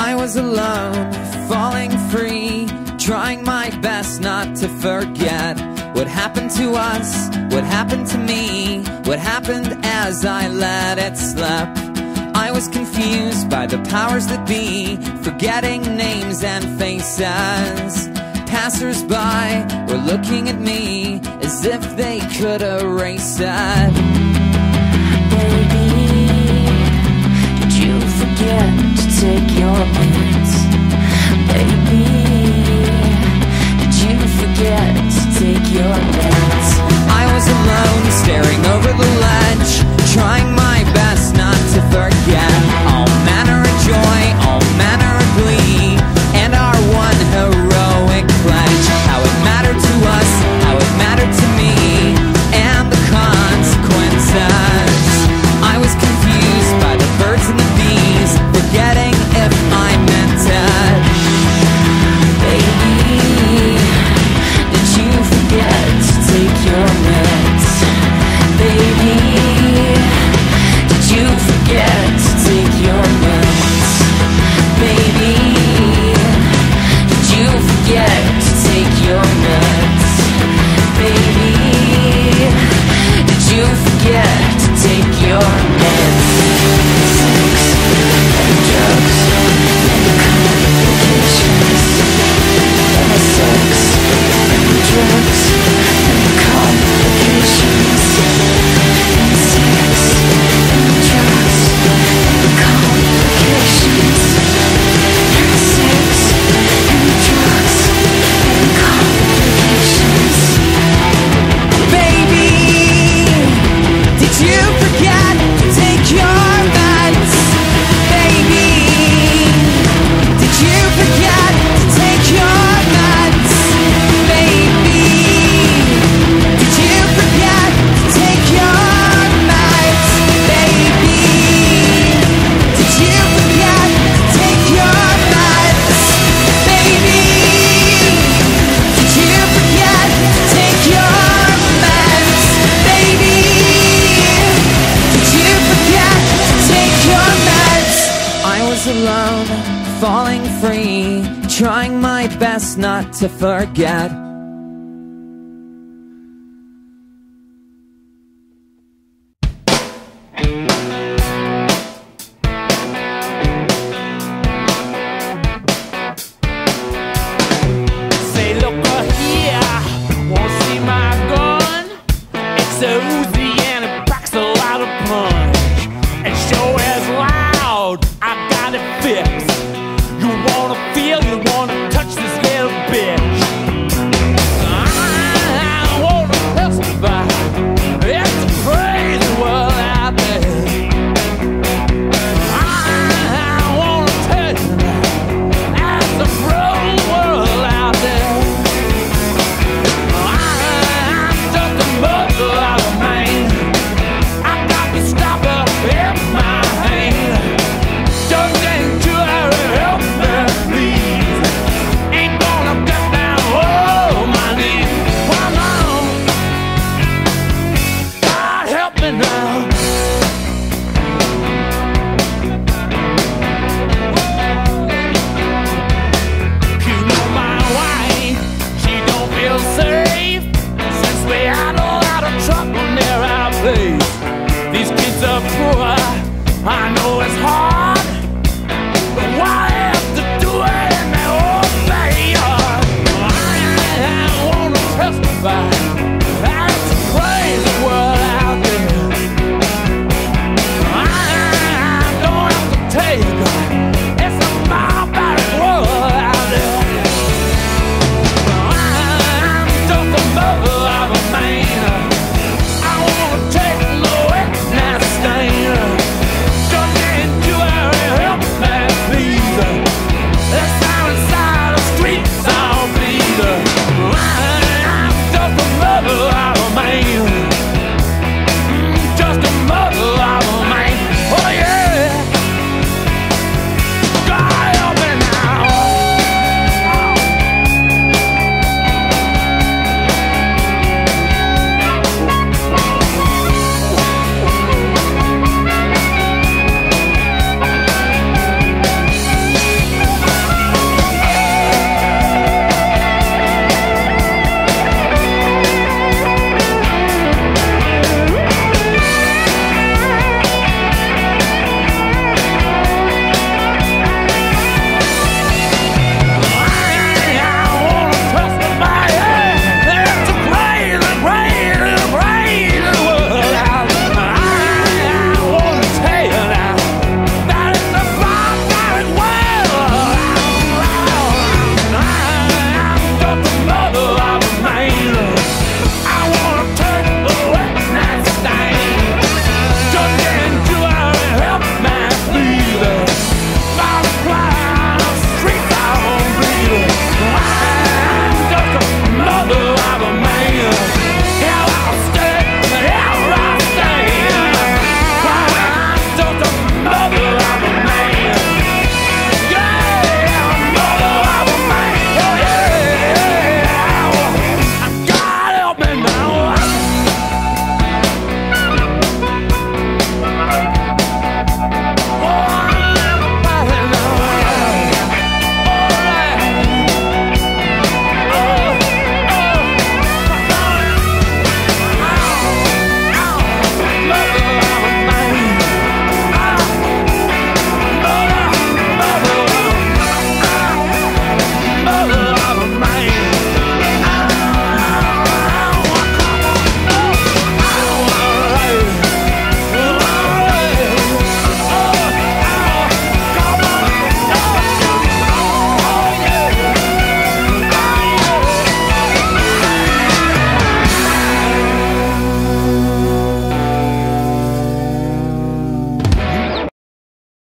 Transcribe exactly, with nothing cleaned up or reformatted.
I was alone, falling free, trying my best not to forget what happened to us, what happened to me, what happened as I let it slip. I was confused by the powers that be, forgetting names and faces. Passers-by were looking at me as if they could erase it. Baby, did you forget to take your meds? Baby, did you forget to take your meds? I was alone, staring over the ledge, trying my best not to forget all manner of joy, all manner of glee, and our one heroic pledge. How it mattered to us, how it mattered to me, and the consequences. I was confused by the birds and the bees, forgetting if I meant it. Baby, did you forget to take your meds? Baby, did you forget to take your meds? Baby, did you forget to take your meds? Baby, did you forget to take your meds? Sex and drugs and complications. Sex and drugs and complications. Sex and drugs and complications. Sex and drugs and complications. Baby, did you forget to take your meds? Baby, did you forget to take your meds? Baby, did you forget to take your meds? Baby, did you forget to take your meds? Baby, did you forget to take your meds? Baby, did you forget to take your meds? I was alone, falling free, trying my best not to forget